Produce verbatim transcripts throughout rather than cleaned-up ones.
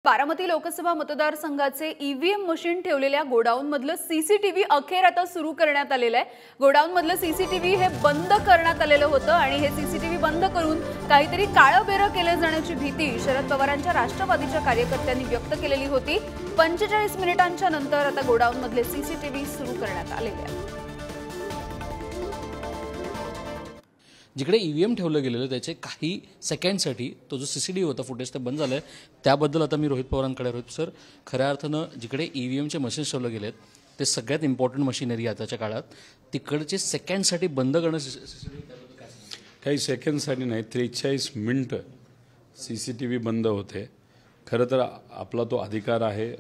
बारामती लोकसभा मतदारसंघाचे EVM machine ठेवलेल्या godown मधलं सीसीटीव्ही अखेर आता सुरू करण्यात आलेलं आहे। गोडाऊन मधलं सीसीटीव्ही हे बंद करण्यात आलेलं होतं आणि हे सीसीटीव्ही बंद करून काहीतरी काळबेरं केलं जाण्याची भीती शरद पवारांच्या राष्ट्रवादीच्या कार्यकर्त्यांनी व्यक्त केलेली होती। पंचेचाळीस मिनिटांच्या नंतर आता गोडाऊन मधले सीसीटीव्ही सुरू करण्यात आलेले आहेत। जिकडे ईव्हीएम ठेवलं गेलेलं त्याचे काही सेकंडसाठी तो जो सीसीटीव्ही होता फुटेज ते बंद झालंय। त्याबद्दल आता मी रोहित पवारांकडे रोहित सर, खऱ्या अर्थानं जिकडे ईव्हीएमचे मशीन्स ठेवले गेलेत ते सगळ्यात इम्पॉर्टंट मशिनरी आहे त्याच्या काळात, तिकडचे सेकंडसाठी बंद करणं काही सेकंडसाठी नाही, त्रेचाळीस मिनटं सी सी टी व्ही बंद होते। खरं तर आपला तो अधिकार आहे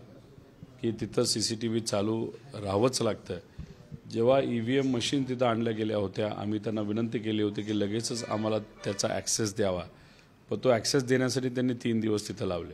की तिथं सी सी टी व्ही चालू राहावंच लागतं। जेव्हा ई व्ही एम मशीन तिथं आणल्या गेल्या होत्या आम्ही त्यांना विनंती केली होती की लगेचच आम्हाला त्याचा ॲक्सेस द्यावा, पण तो ॲक्सेस देण्यासाठी त्यांनी तीन दिवस तिथं लावले।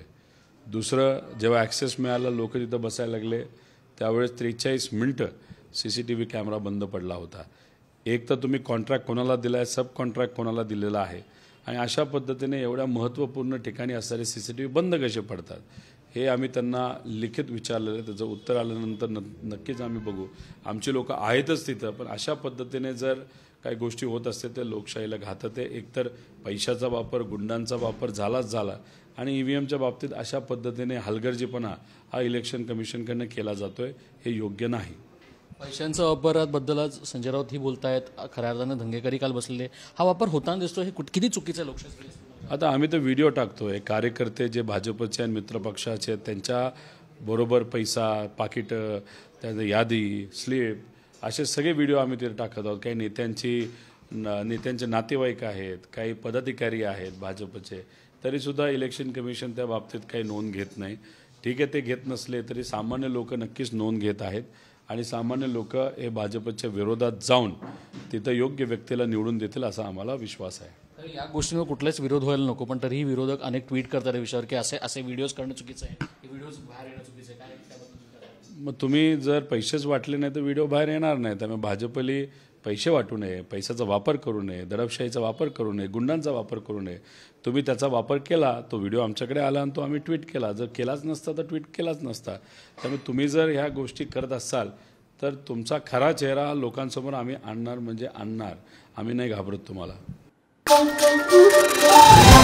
दुसरं, जेव्हा ॲक्सेस मिळाला लोक तिथं बसायला लागले त्यावेळेस त्रेचाळीस मिनटं C C T V camera बंद पडला होता। एक तर तुम्ही कॉन्ट्रॅक्ट कोणाला दिला आहे, सब कॉन्ट्रॅक्ट कोणाला दिलेला आहे, आणि अशा पद्धतीने एवढ्या महत्त्वपूर्ण ठिकाणी असणारे सी सी टी व्ही बंद कसे पडतात हे आम्ही त्यांना लिखित विचारलेलं। त्याचं उत्तर आल्यानंतर न नक्कीच आम्ही बघू। आमची लोक आहेतच तिथं, पण अशा पद्धतीने जर काही गोष्टी होत असते ते लोकशाहीला घातक आहे। एकतर पैशाचा वापर, गुंडांचा वापर झालाच झाला, आणि ई व्ही एमच्या बाबतीत अशा पद्धतीने हलगर्जीपणा हा इलेक्शन कमिशनकडनं केला जातोय, हे योग्य नाही। पैशांचा वापराबद्दल आज संजय राऊत ही बोलतायत, खऱ्या अर्थानं दंगेकरी काल बसलेले, हा वापर होताना दिसतो, हे किती चुकीचं आहे लोकशाही? आता आम्ही तर व्हिडिओ टाकतोय, कार्यकर्ते जे भाजपचे आणि मित्रपक्षाचे त्यांच्या बरोबर पैसा, पाकिटं, त्यांचं यादी, स्लिप, असे सगळे व्हिडिओ आम्ही तिथे टाकत आहोत। काही नेत्यांची नेत्यांचे नातेवाईक आहेत, काही पदाधिकारी आहेत भाजपचे, तरीसुद्धा इलेक्शन कमिशन त्या बाबतीत काही नोंद घेत नाही। ठीक आहे, ते घेत नसले तरी सामान्य लोक नक्कीच नोंद घेत आहेत, आणि सामान्य लोक हे भाजपच्या विरोधात जाऊन तिथं योग्य व्यक्तीला निवडून देतील असा आम्हाला विश्वास आहे। या गोष्टींवर कुठलाच विरोध व्हायला नको, पण तरीही विरोधक अनेक ट्विट करतात या विषयावर की असे असे व्हिडिओज करणं चुकीचं आहे, हे व्हिडिओज बाहेर येणं चुकीचं आहे, काय त्याबद्दल? मग तुम्ही जर पैसेच वाटले नाही तर व्हिडिओ बाहेर येणार नाही। त्यामुळे भाजपली पैसे वाटू नये, पैशाचा वापर करू नये, दडपशाहीचा वापर करू नये, गुंडांचा वापर करू नये। तुम्ही त्याचा वापर केला, तो व्हिडिओ आमच्याकडे आला आणि तो आम्ही ट्विट केला। जर केलाच नसता तर ट्विट केलाच नसता। त्यामुळे तुम्ही जर ह्या गोष्टी करत असाल तर तुमचा खरा चेहरा लोकांसमोर आम्ही आणणार म्हणजे आणणार, आम्ही नाही घाबरत तुम्हाला।